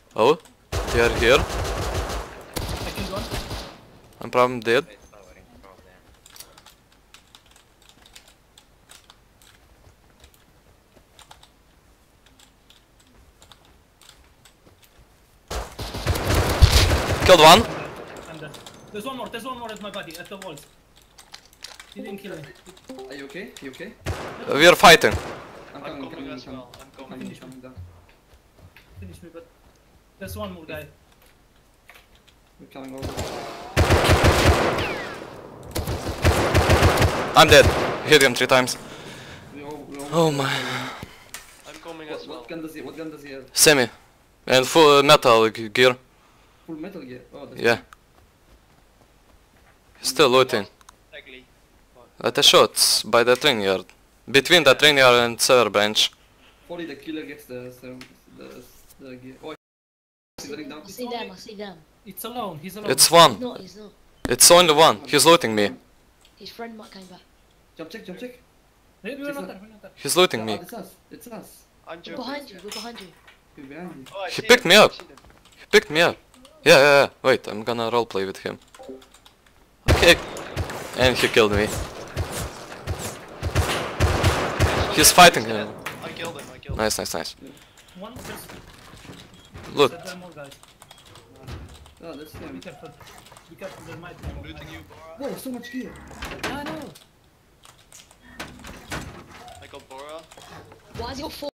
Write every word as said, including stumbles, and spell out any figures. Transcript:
Oh, they are here. I killed one. I'm probably dead. Killed one. I'm dead. There's one more, there's one more at my body, at the walls. He didn't kill me. Are you okay? You okay? Uh, we are fighting. I'm I'm coming, coming coming, as coming. well. I'm Coming, coming. coming down. Finish me, but there's one more guy. We're coming over. I'm dead. Hit him three times. We all, we all Oh my. I'm coming What, as well. what gun does he? What gun does he have? Semi. And full metal g- gear. Full metal gear. Oh, that's Yeah. Still looting. Exactly. At the shots by the train yard. Between the train yard and server bench. forty. The killer gets the the the, the gear. Oh, he's running down. I see them, I see them. It's alone, he's alone. It's He's one. not, he's not. It's only one. He's looting me. His friend might come back. Jump check, jump check. Hey, we're not there, we're not there. He's looting Oh, me. it's us. It's us. I'm We're joking. behind you, we're behind you. We're behind you. Oh, I He see picked them, me I up. see them. He picked me up. Yeah, yeah, yeah. Wait, I'm gonna roleplay with him. Okay. And he killed me. He's fighting him. I killed him, I killed him. Nice, nice, nice. One, there's, Loot. there are more guys. Oh, that's Be him. careful. Be careful, there might be more. Looting you, Bora. Whoa, so much gear. I know. I got Bora. Why has he got four?